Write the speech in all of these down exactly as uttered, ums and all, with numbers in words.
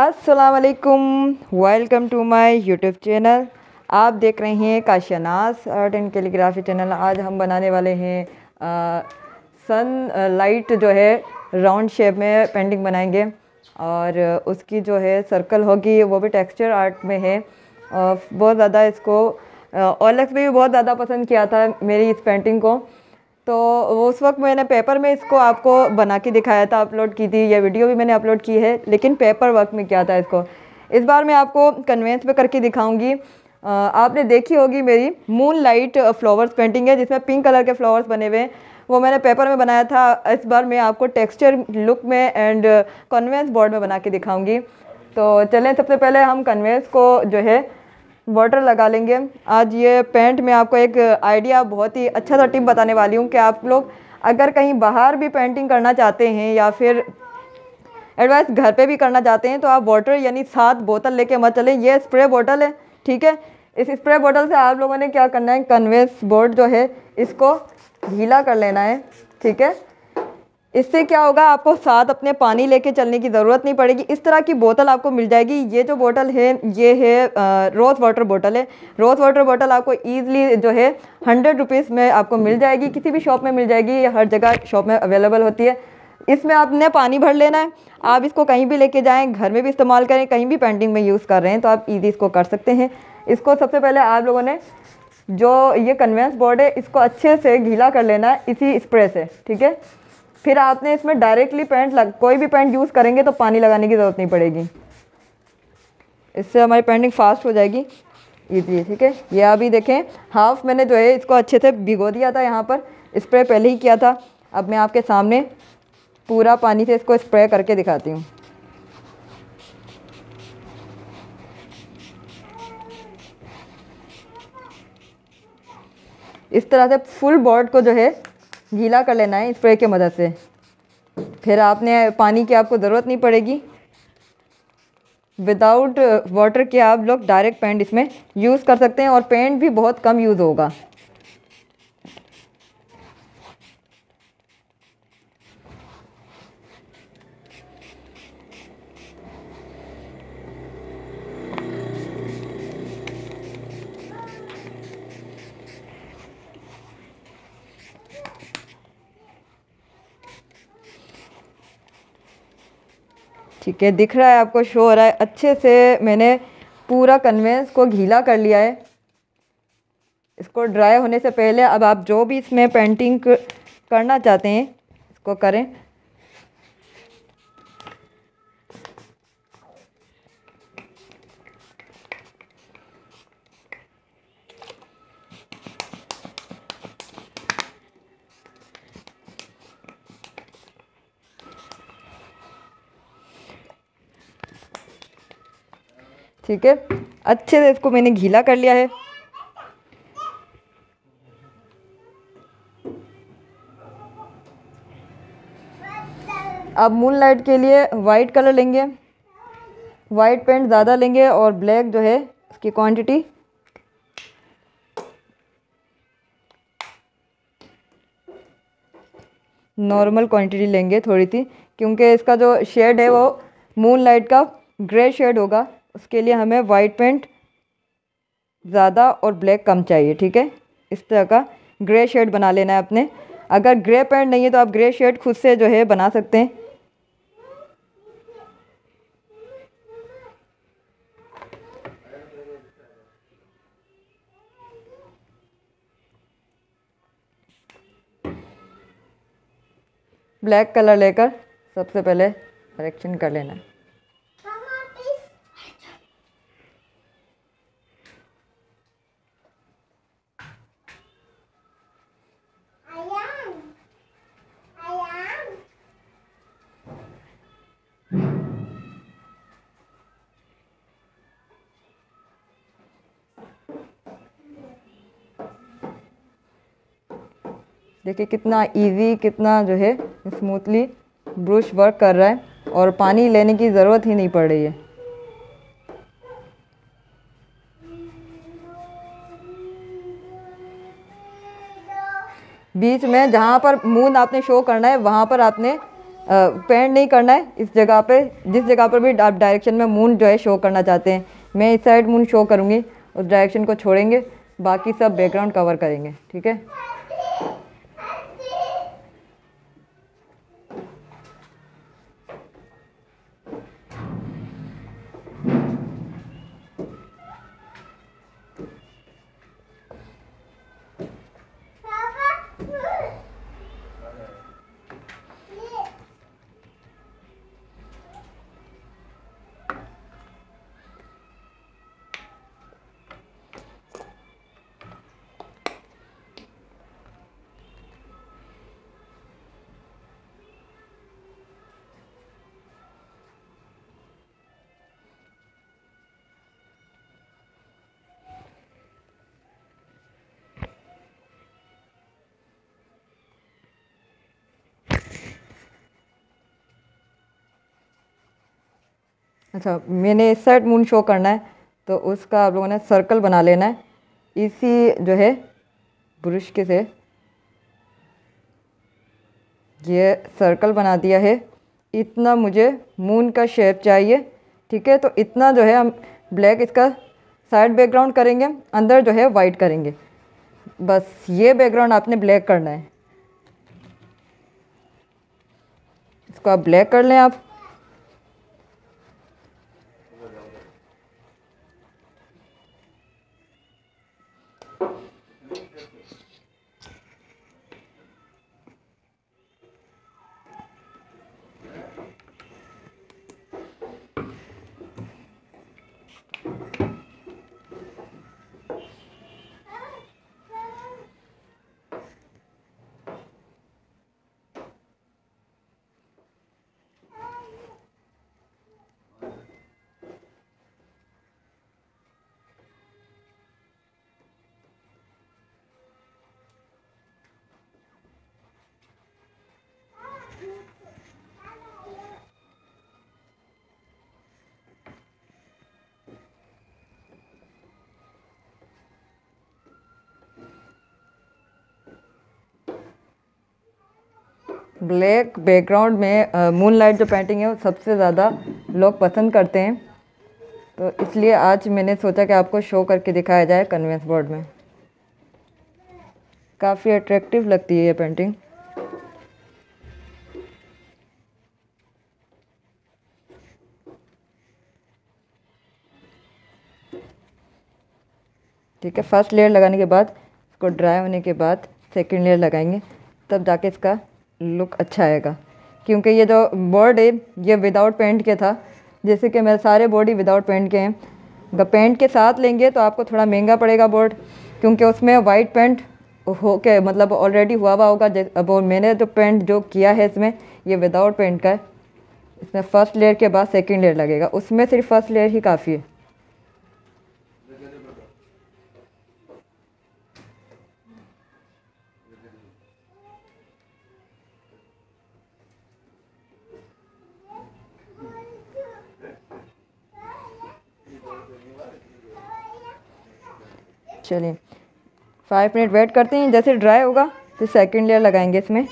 अस्सलाम वालेकुम, welcome to my YouTube channel. आप देख रहे हैं Kashiyanaz's art and calligraphy channel. आज हम बनाने वाले हैं आ, सन लाइट जो है राउंड शेप में पेंटिंग बनाएंगे और उसकी जो है सर्कल होगी, वो भी टेक्सचर आर्ट में है। और बहुत ज़्यादा इसको ओएलएक्स में भी बहुत ज़्यादा पसंद किया था मेरी इस पेंटिंग को, तो वो उस वक्त मैंने पेपर में इसको आपको बना के दिखाया था, अपलोड की थी। ये वीडियो भी मैंने अपलोड की है, लेकिन पेपर वर्क में किया था इसको। इस बार मैं आपको कन्वेंस पे करके दिखाऊंगी। आपने देखी होगी मेरी मून लाइट फ्लावर्स पेंटिंग है, जिसमें पिंक कलर के फ्लावर्स बने हुए हैं, वो मैंने पेपर में बनाया था। इस बार मैं आपको टेक्सचर लुक में एंड कन्वेंस बोर्ड में बना के दिखाऊँगी। तो चलें, सबसे पहले हम कन्वेंस को जो है वाटर लगा लेंगे। आज ये पेंट में आपको एक आइडिया, बहुत ही अच्छा सा टिप बताने वाली हूँ कि आप लोग अगर कहीं बाहर भी पेंटिंग करना चाहते हैं या फिर एडवाइस घर पे भी करना चाहते हैं, तो आप वाटर यानी सात बोतल लेके मत चलें। ये स्प्रे बोतल है, ठीक है। इस स्प्रे बोतल से आप लोगों ने क्या करना है, कन्वेंस बोर्ड जो है इसको गीला कर लेना है, ठीक है। इससे क्या होगा, आपको साथ अपने पानी लेके चलने की ज़रूरत नहीं पड़ेगी। इस तरह की बोतल आपको मिल जाएगी। ये जो बोतल है ये है रोज़ वाटर बोतल है। रोज़ वाटर बोतल आपको ईज़िली जो है हंड्रेड रुपीज़ में आपको मिल जाएगी, किसी भी शॉप में मिल जाएगी, हर जगह शॉप में अवेलेबल होती है। इसमें आपने पानी भर लेना है। आप इसको कहीं भी लेके जाएँ, घर में भी इस्तेमाल करें, कहीं भी पेंटिंग में यूज़ कर रहे हैं तो आप ईज़ी इसको कर सकते हैं। इसको सबसे पहले आप लोगों ने जो ये कन्वेंस बोर्ड है इसको अच्छे से गीला कर लेना है इसी स्प्रे से, ठीक है। फिर आपने इसमें डायरेक्टली पेंट लग कोई भी पेंट यूज़ करेंगे तो पानी लगाने की ज़रूरत नहीं पड़ेगी। इससे हमारी पेंटिंग फास्ट हो जाएगी इजीली, ठीक है। ये अभी देखें, हाफ मैंने जो है इसको अच्छे से भिगो दिया था, यहाँ पर स्प्रे पहले ही किया था। अब मैं आपके सामने पूरा पानी से इसको स्प्रे करके दिखाती हूँ। इस तरह से फुल बोर्ड को जो है गीला कर लेना है स्प्रे की मदद से। फिर आपने पानी की आपको ज़रूरत नहीं पड़ेगी। विदाउट वाटर के आप लोग डायरेक्ट पेंट इसमें यूज़ कर सकते हैं और पेंट भी बहुत कम यूज़ होगा। ठीक है, दिख रहा है आपको, शो हो रहा है। अच्छे से मैंने पूरा कन्वेंस को गीला कर लिया है। इसको ड्राई होने से पहले अब आप जो भी इसमें पेंटिंग करना चाहते हैं इसको करें। ठीक है, अच्छे से इसको मैंने गीला कर लिया है। अब मून लाइट के लिए वाइट कलर लेंगे, वाइट पेंट ज़्यादा लेंगे और ब्लैक जो है इसकी क्वांटिटी नॉर्मल क्वांटिटी लेंगे थोड़ी सी, क्योंकि इसका जो शेड है वो मून लाइट का ग्रे शेड होगा। उसके लिए हमें वाइट पेंट ज़्यादा और ब्लैक कम चाहिए, ठीक है। इस तरह का ग्रे शेड बना लेना है अपने। अगर ग्रे पेंट नहीं है तो आप ग्रे शेड खुद से जो है बना सकते हैं। ब्लैक कलर लेकर सबसे पहले करेक्शन कर लेना है। देखिए कितना इजी, कितना जो है स्मूथली ब्रश वर्क कर रहा है और पानी लेने की ज़रूरत ही नहीं पड़ रही है। बीच में जहाँ पर मून आपने शो करना है वहाँ पर आपने पेंट नहीं करना है इस जगह पे। जिस जगह पर भी आप डायरेक्शन में मून जो है शो करना चाहते हैं, मैं इस साइड मून शो करूँगी, उस डायरेक्शन को छोड़ेंगे, बाकी सब बैकग्राउंड कवर करेंगे। ठीक है। अच्छा, मैंने इस साइड मून शो करना है, तो उसका आप लोगों ने सर्कल बना लेना है इसी जो है ब्रश के से। ये सर्कल बना दिया है। इतना मुझे मून का शेप चाहिए। ठीक है, तो इतना जो है हम ब्लैक इसका साइड बैकग्राउंड करेंगे, अंदर जो है वाइट करेंगे। बस ये बैकग्राउंड आपने ब्लैक करना है। इसको आप ब्लैक कर लें आप। ब्लैक बैकग्राउंड में मून लाइट जो पेंटिंग है वो सबसे ज़्यादा लोग पसंद करते हैं, तो इसलिए आज मैंने सोचा कि आपको शो करके दिखाया जाए कन्वेंस बोर्ड में। काफ़ी अट्रैक्टिव लगती है ये पेंटिंग। ठीक है, फर्स्ट लेयर लगाने के बाद इसको ड्राई होने के बाद सेकंड लेयर लगाएंगे, तब जाके इसका लुक अच्छा आएगा। क्योंकि ये जो बोर्ड है ये विदाउट पेंट के था, जैसे कि मेरे सारे बोर्ड ही विदाउट पेंट के हैं। अगर पेंट के साथ लेंगे तो आपको थोड़ा महंगा पड़ेगा बोर्ड, क्योंकि उसमें वाइट पेंट हो के मतलब ऑलरेडी हुआ हुआ होगा। अब मैंने जो पेंट जो किया है इसमें ये विदाउट पेंट का है। इसमें फर्स्ट लेयर के बाद सेकंड लेयर लगेगा, उसमें सिर्फ फर्स्ट लेयर ही काफ़ी है। चलिए फाइव मिनट वेट करते हैं, जैसे ड्राई होगा तो सेकंड लेयर लगाएंगे इसमें।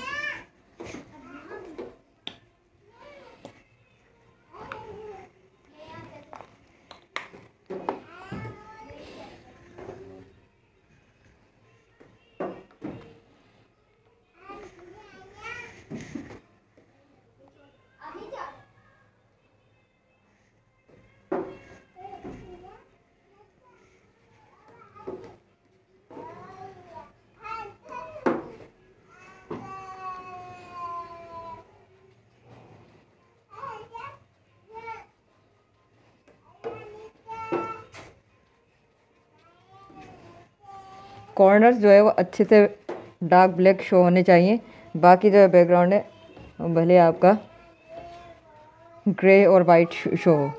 कॉर्नर्स जो है वो अच्छे से डार्क ब्लैक शो होने चाहिए, बाकी जो है बैकग्राउंड है भले आपका ग्रे और वाइट शो हो।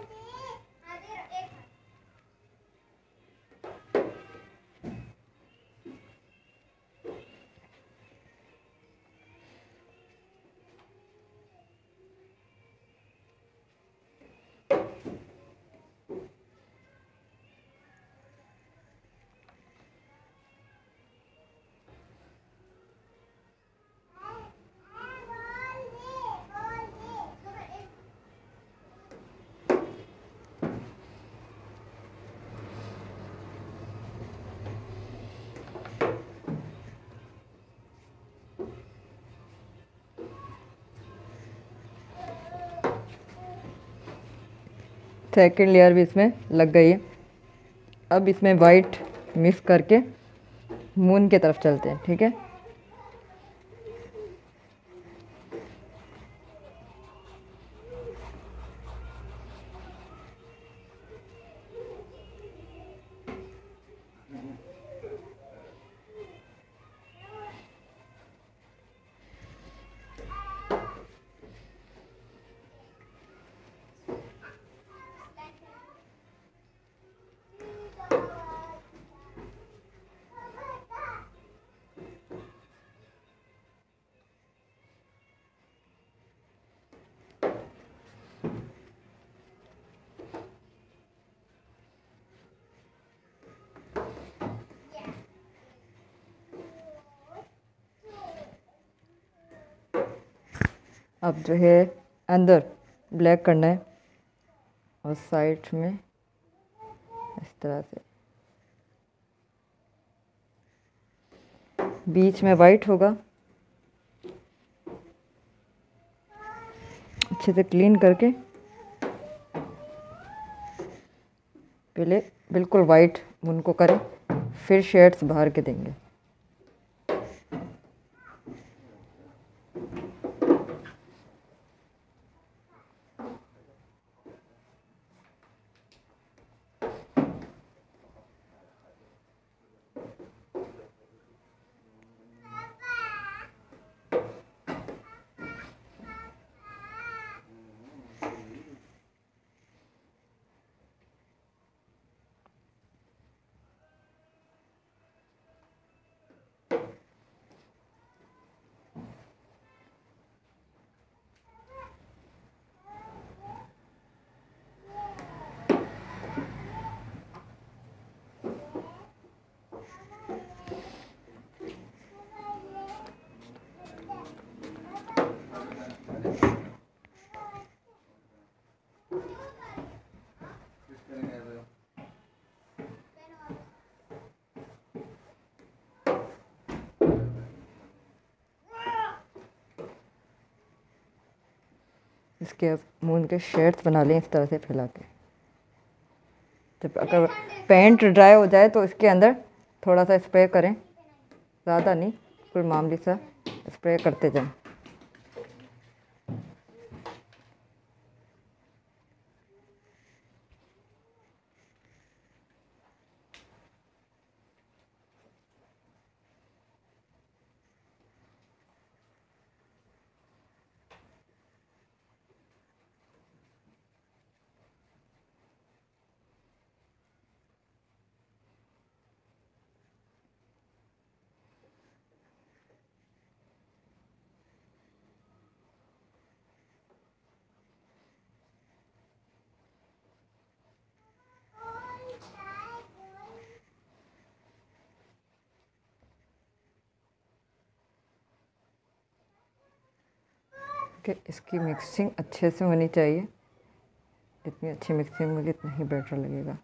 सेकंड लेयर भी इसमें लग गई है। अब इसमें वाइट मिक्स करके मून की तरफ चलते हैं, ठीक है। अब जो है अंदर ब्लैक करना है और साइड में इस तरह से, बीच में वाइट होगा। अच्छे से क्लीन करके पहले बिल्कुल वाइट उनको करें, फिर शेड्स बाहर के देंगे। इसके अब मून के शेड्स बना लें इस तरह से फैला के। जब अगर पेंट ड्राई हो जाए तो इसके अंदर थोड़ा सा स्प्रे करें, ज़्यादा नहीं, कोई मामूली सा स्प्रे करते जाएं। कि इसकी मिक्सिंग अच्छे से होनी चाहिए। जितनी अच्छी मिक्सिंग होगी उतना ही बेटर लगेगा।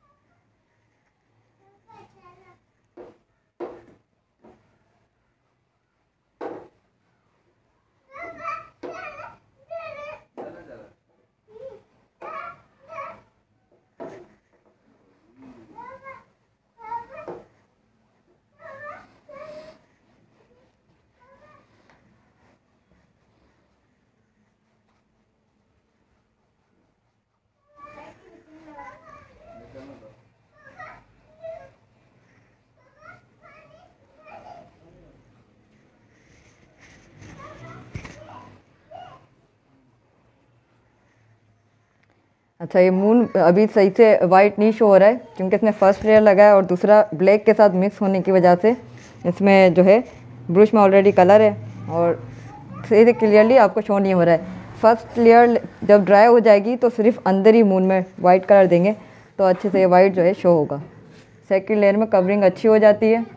अच्छा, ये मून अभी सही से वाइट नहीं शो हो रहा है क्योंकि इसमें फर्स्ट लेयर लगा है और दूसरा ब्लैक के साथ मिक्स होने की वजह से इसमें जो है ब्रश में ऑलरेडी कलर है और सही से क्लियरली आपको शो नहीं हो रहा है। फर्स्ट लेयर जब ड्राई हो जाएगी तो सिर्फ अंदर ही मून में वाइट कलर देंगे तो अच्छे से ये वाइट जो है शो होगा। सेकेंड लेयर में कवरिंग अच्छी हो जाती है।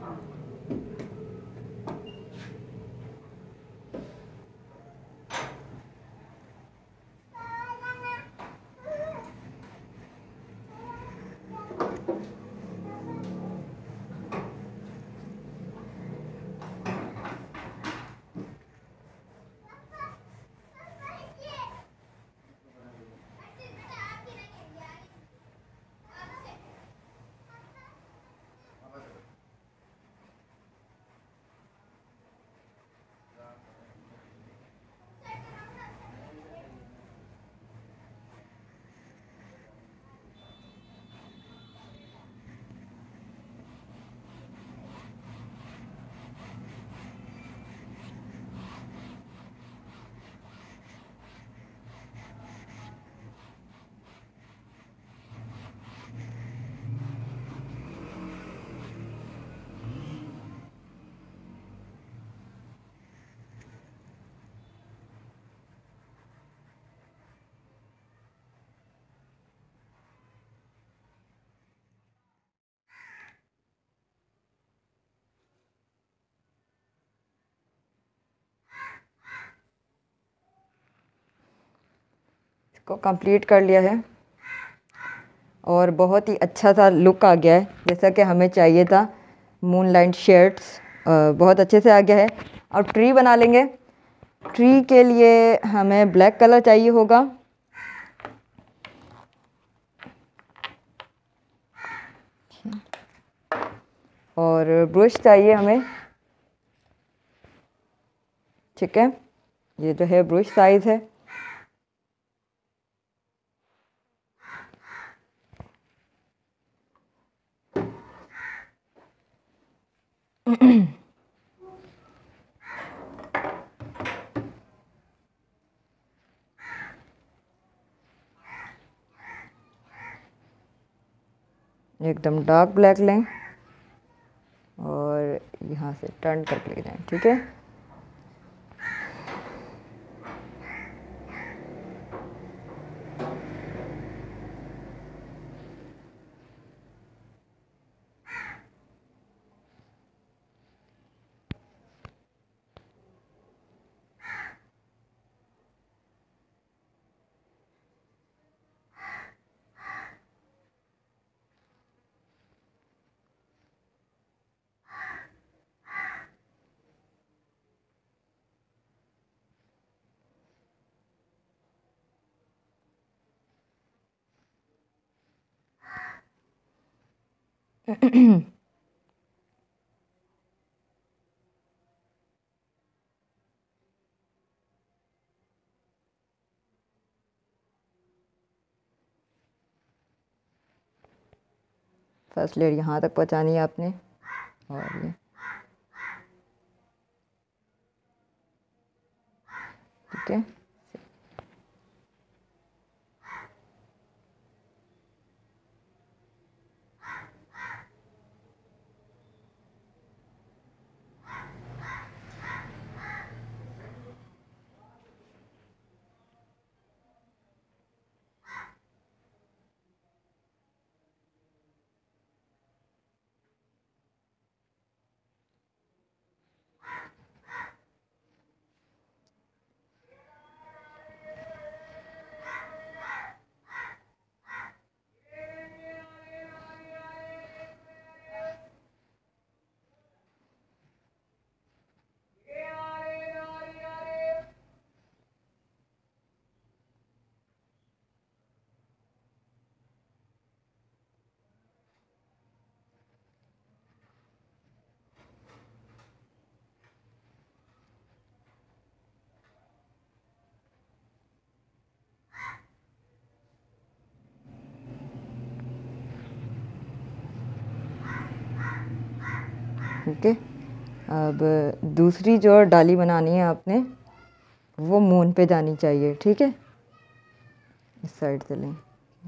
को कंप्लीट कर लिया है और बहुत ही अच्छा सा लुक आ गया है जैसा कि हमें चाहिए था। मूनलाइट शेड्स बहुत अच्छे से आ गया है। और ट्री बना लेंगे। ट्री के लिए हमें ब्लैक कलर चाहिए होगा। और ब्रश चाहिए हमें, ठीक है। ये जो है ब्रश साइज़ है। एकदम डार्क ब्लैक लें और यहाँ से टर्न करके ले जाएं, ठीक है। फर्स्ट लेयर यहाँ तक पहुँचानी है आपने। और ये ठीक है। ओके। अब दूसरी जो डाली बनानी है आपने, वो मून पे जानी चाहिए, ठीक है। इस साइड से लें।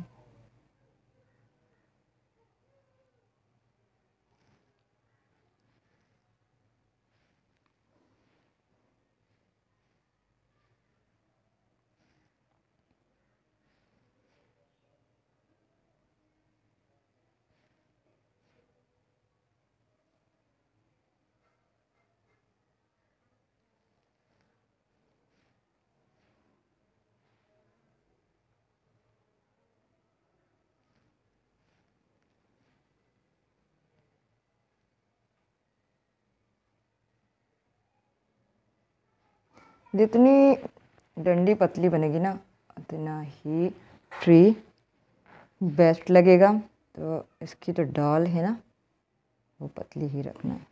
जितनी डंडी पतली बनेगी ना, उतना ही ट्री बेस्ट लगेगा। तो इसकी जो डाल है ना, वो पतली ही रखना है।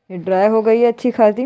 ये ड्राई हो गई है अच्छी खासी।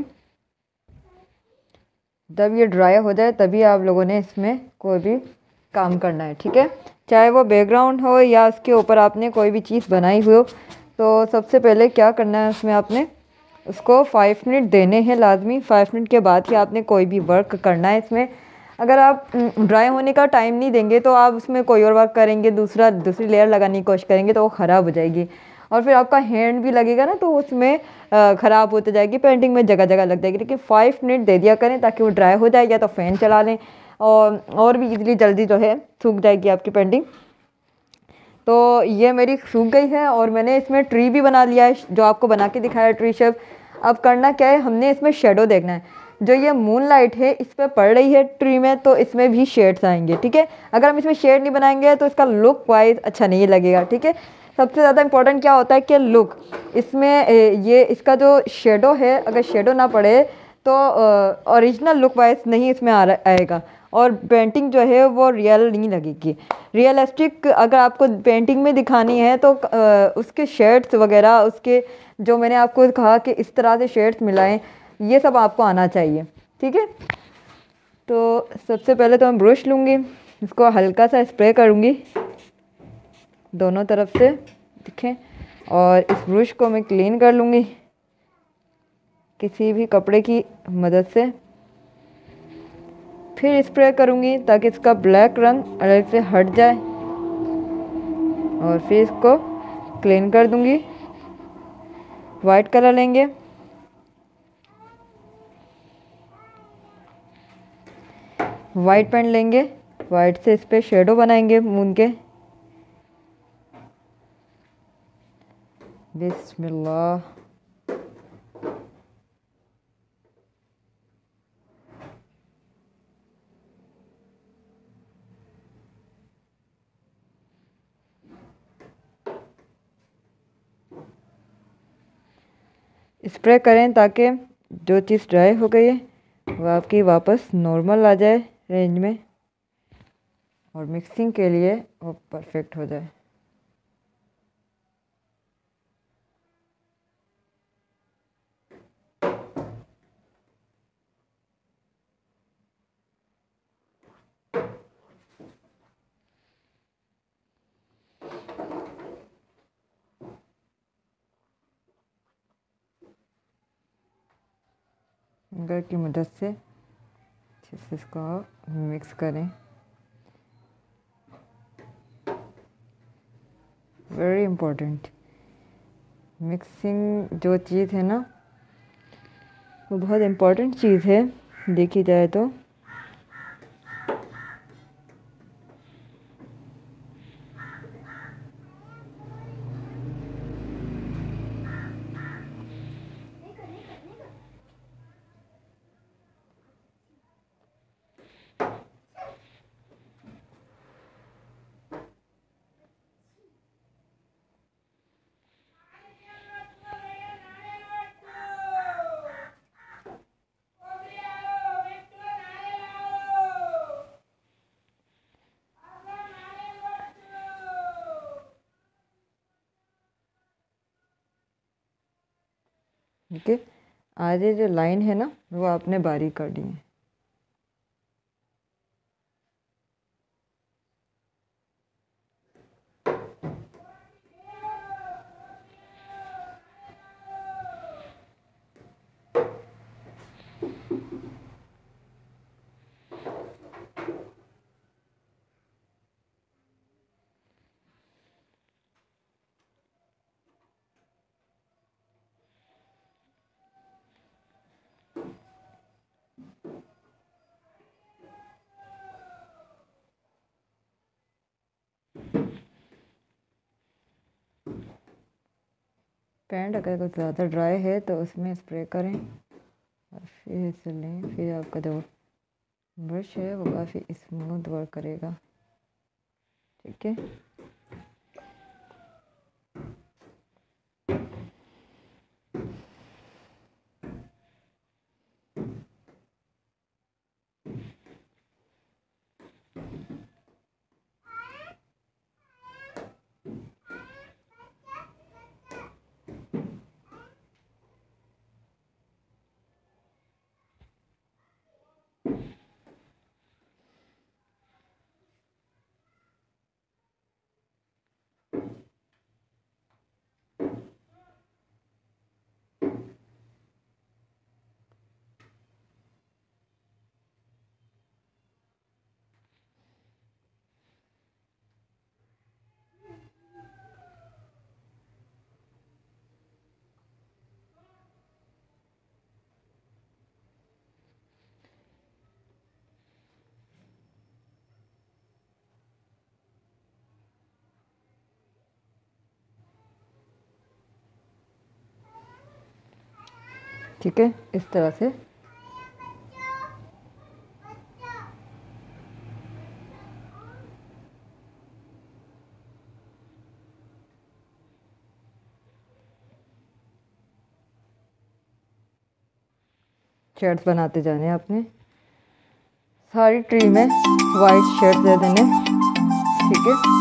जब ये ड्राई हो जाए तभी आप लोगों ने इसमें कोई भी काम करना है, ठीक है। चाहे वो बैकग्राउंड हो या उसके ऊपर आपने कोई भी चीज़ बनाई हुई हो। तो सबसे पहले क्या करना है, उसमें आपने उसको फाइव मिनट देने हैं लाजमी। फाइव मिनट के बाद ही आपने कोई भी वर्क करना है इसमें। अगर आप ड्राई होने का टाइम नहीं देंगे तो आप उसमें कोई और वर्क करेंगे, दूसरा दूसरी लेयर लगाने की कोशिश करेंगे तो वो ख़राब हो जाएगी और फिर आपका हैंड भी लगेगा ना, तो उसमें ख़राब होते जाएगी, पेंटिंग में जगह जगह लग जाएगी। लेकिन फाइव मिनट दे दिया करें ताकि वो ड्राई हो जाए, या तो फ़ैन चला लें और और भी इजीली जल्दी जो है सूख जाएगी आपकी पेंटिंग। तो ये मेरी सूख गई है और मैंने इसमें ट्री भी बना लिया है, जो आपको बना के दिखाया ट्री शेप। अब करना क्या है, हमने इसमें शेडो देखना है। जो ये मून लाइट है इस पर पड़ रही है ट्री में, तो इसमें भी शेड्स आएंगे, ठीक है। अगर हम इसमें शेड नहीं बनाएंगे तो इसका लुक वाइज अच्छा नहीं लगेगा, ठीक है। सबसे ज़्यादा इंपॉर्टेंट क्या होता है कि लुक, इसमें ये इसका जो शेडो है, अगर शेडो ना पड़े तो ओरिजिनल लुक वाइज नहीं इसमें आ आएगा और पेंटिंग जो है वो रियल नहीं लगेगी। रियलिस्टिक अगर आपको पेंटिंग में दिखानी है तो आ, उसके शेड्स वगैरह, उसके जो मैंने आपको कहा कि इस तरह से शेड्स मिलाएं, ये सब आपको आना चाहिए, ठीक है। तो सबसे पहले तो मैं ब्रश लूँगी, इसको हल्का सा स्प्रे करूँगी दोनों तरफ से, देखें। और इस ब्रश को मैं क्लीन कर लूँगी किसी भी कपड़े की मदद से। फिर स्प्रे करूँगी ताकि इसका ब्लैक रंग अलग से हट जाए और फिर इसको क्लीन कर दूँगी। वाइट कलर लेंगे, वाइट पेन लेंगे, वाइट से इस पर शेडो बनाएंगे मून के। बिस्मिल्लाह। स्प्रे करें ताकि जो चीज़ ड्राई हो गई है वो आपकी वापस नॉर्मल आ जाए रेंज में और मिक्सिंग के लिए वो परफेक्ट हो जाए। फिंगर की मदद से अच्छे से इसको मिक्स करें। वेरी इम्पोर्टेंट, मिक्सिंग जो चीज़ है ना वो बहुत इम्पोर्टेंट चीज़ है देखी जाए तो। ठीक है, आगे जो लाइन है ना वो आपने बारीक कर दी है। पेंट अगर कुछ ज़्यादा ड्राई है तो उसमें स्प्रे करें और फिर इसे लें। फिर आपका जो ब्रश है वो काफ़ी स्मूथ वर्क करेगा, ठीक है। ठीक है, इस तरह से। शेड्स बनाते जाने आपने, सारी ट्री में वाइट शेड्स दे देने। ठीक है,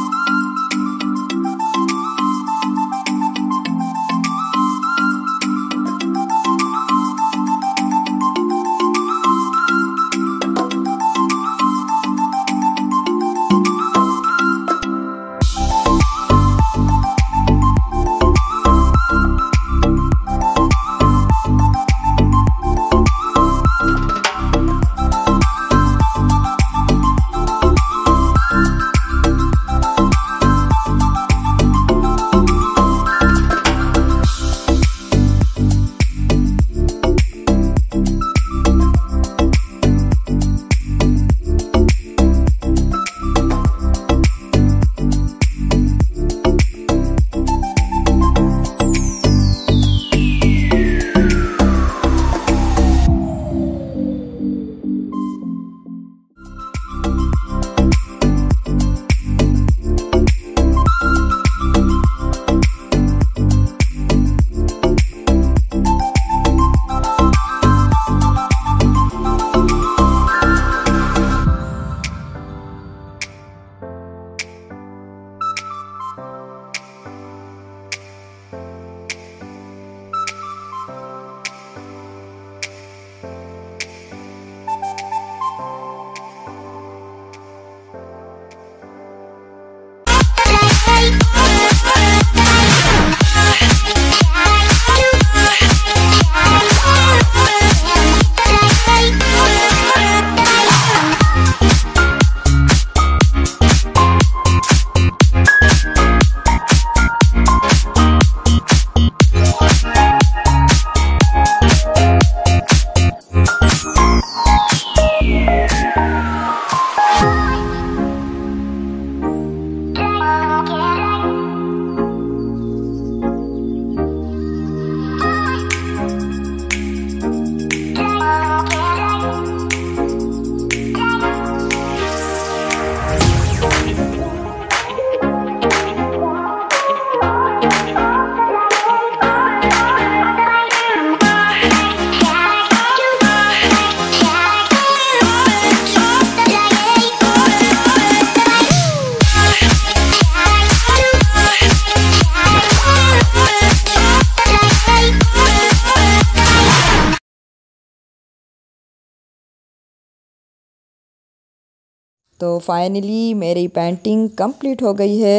तो फाइनली मेरी पेंटिंग कंप्लीट हो गई है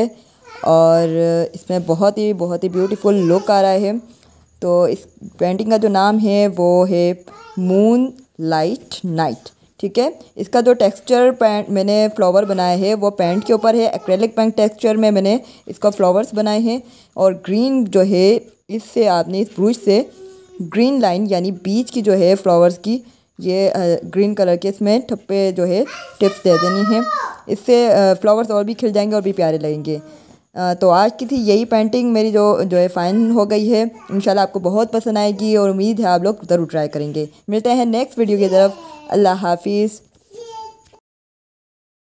और इसमें बहुत ही बहुत ही ब्यूटीफुल लुक आ रहा है। तो इस पेंटिंग का जो नाम है वो है मून लाइट नाइट। ठीक है, इसका जो टेक्सचर पेंट मैंने फ्लावर बनाया है वो पेंट के ऊपर है, एक्रेलिक पेंट टेक्सचर में मैंने इसका फ्लावर्स बनाए हैं। और ग्रीन जो है इससे आपने इस ब्रश से ग्रीन लाइन यानी बीच की जो है फ्लावर्स की ये ग्रीन कलर के इसमें ठप्पे जो है टिप्स दे देनी है। इससे फ्लावर्स और भी खिल जाएंगे और भी प्यारे लगेंगे। तो आज की थी यही पेंटिंग मेरी जो जो है फाइन हो गई है। इंशाल्लाह आपको बहुत पसंद आएगी और उम्मीद है आप लोग ज़रूर ट्राई करेंगे। मिलते हैं नेक्स्ट वीडियो की तरफ। अल्लाह हाफिज़।